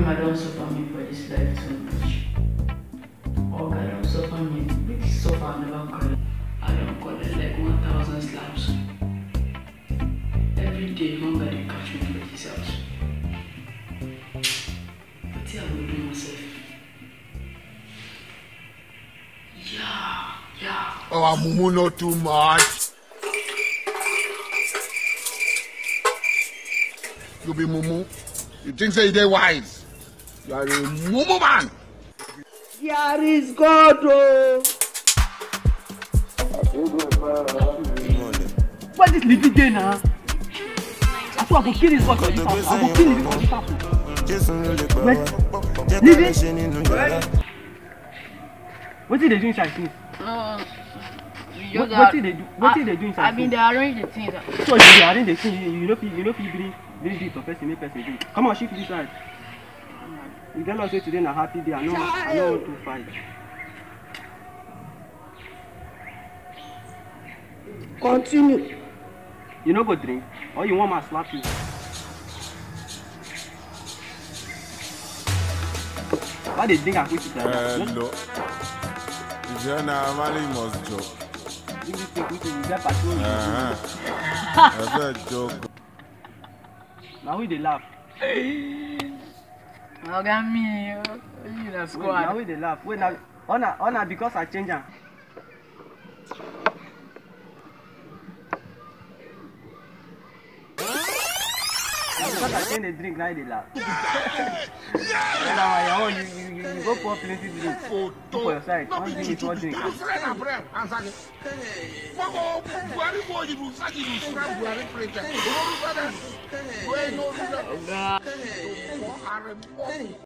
I don't suffer me for this life too much. Oh God, don't suffer me. Make it suffer, I never cry. I don't call it like 1,000 slaps. Every day, hunger they catch me for this house. But I will do myself. Yeah. Oh, Mumu, not too much. You be Mumu. You think say they wise? You are a Mumu man. Here is God, oh. What is living there now? I thought I go kill this boy for this house. I go kill him for this house. Wait, living? What did they do inside since? What did they do? What did they do inside? I mean, they arrange the things. So if they arrange the things, you know if bring this for person, make person drink. Come on, shift this side. You tell us say today na happy day. I know want to fight. Continue. You no go drink, or you want me to slap you? Why they drink and quit it like that? No. If you're not normally you must joke. Drink this thing, quit it, you get patrol. That's a joke. Now we they laugh. Look at me, you the squad. Now we they laugh. Wait now, honor because I change am. Because I change the drink, now they laugh. Now you go pour plenty drink. Go for your side. One drink is one drink. Answer